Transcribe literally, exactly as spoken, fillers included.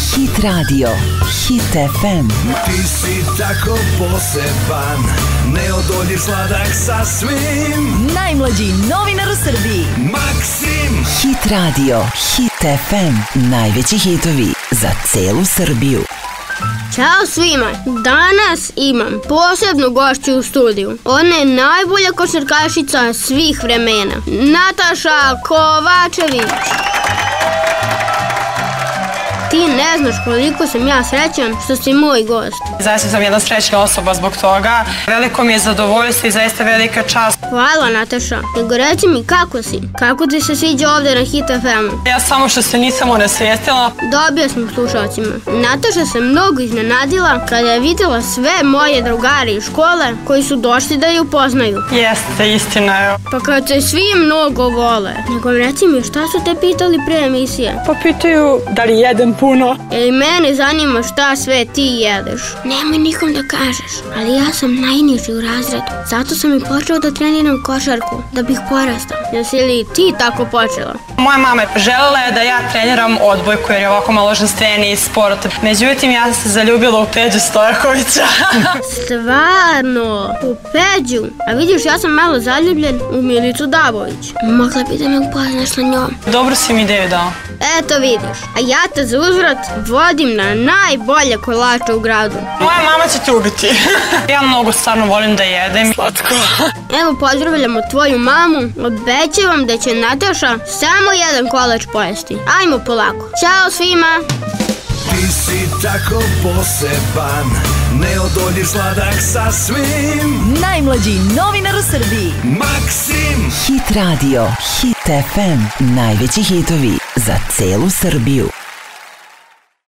Hit radio, Hit ef em. Ti si tako poseban, neodoljiv sladak sasvim. Najmlađi novinar u Srbiji. Maksim. Hit radio, Hit ef em. Najveći hitovi za celu Srbiju. Ćao svima, danas imam posebnu gošću u studiju. Ona je najbolja košarkašica svih vremena, Nataša Kovačević. Ti ne znaš koliko sam ja srećan što si moj gost. Zaista sam jedna srećna osoba zbog toga. Veliko mi je zadovoljstvo i zaista velika čast. Hvala Nataša, nego reci mi kako si, kako ti se sviđa ovdje na Hit ef emu? Ja samo što se nisam onesvijestila. Dobio sam slušalcima. Nataša se mnogo iznenadila kada je vidjela sve moje drugare iz škole koji su došli da ju upoznaju. Jeste, istina je. Pa kad se svi mnogo vole. Nego reci mi, šta su te pitali pre emisije? Pa pitaju da li jedem puno. Jer i mene zanima šta sve ti jedeš. Nemoj nikom da kažeš, ali ja sam najniži u razredu. Zato sam i počeo da treniram košarku, da bih porastao. Jesi li ti tako počela? Moja mama je želela je da ja treniram odbojku jer je ovako malo ženstveniji sport. Međutim, ja sam se zaljubila u Peđu Stojakovića. Stvarno? U Peđu? A vidiš, ja sam malo zaljubljen u Milicu Davović. Mogla bi da me upoznaš sa njom. Dobro si mi ideju dao. Eto vidiš, a ja te za uzvrat vodim na najbolje kolače u gradu. Moja mama će te ubiti. Ja mnogo stvarno volim da jedem. Slatko. Evo, pozdravljamo tvoju mamu. Obećavam da će Nataša samo jedan kolač pojesti. Ajmo polako. Ćao svima. Ti si tako poseban, neodoljiv sladak sasvim. Najmlađi novinar u Srbiji. Maksim. Hit radio, Hit ef em. Najveći hitovi za celu Srbiju.